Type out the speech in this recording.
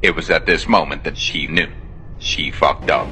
It was at this moment that she knew. She fucked up.